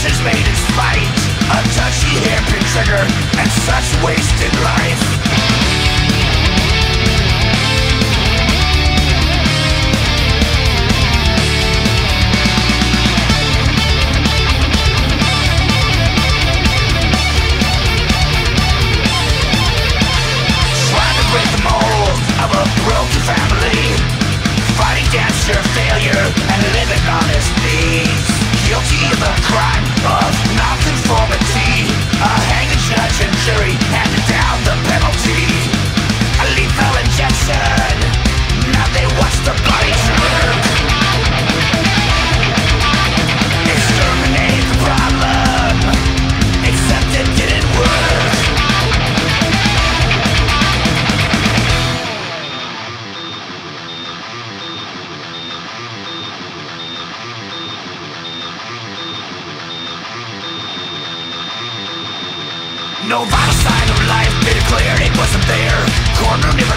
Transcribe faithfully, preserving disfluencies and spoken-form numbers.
decisions made in spite, a touchy hairpin trigger, and such wasted life. Trying to break the mold of a broken family, fighting against your failure and living on his knees. Guilty of the crime of nonconformity, a hanging judge and jury handed down the penalty. A lethal injection, now they watch the body jerk. Exterminate the problem, except it didn't work. No vital sign of life, been declared it wasn't there. Courtroom never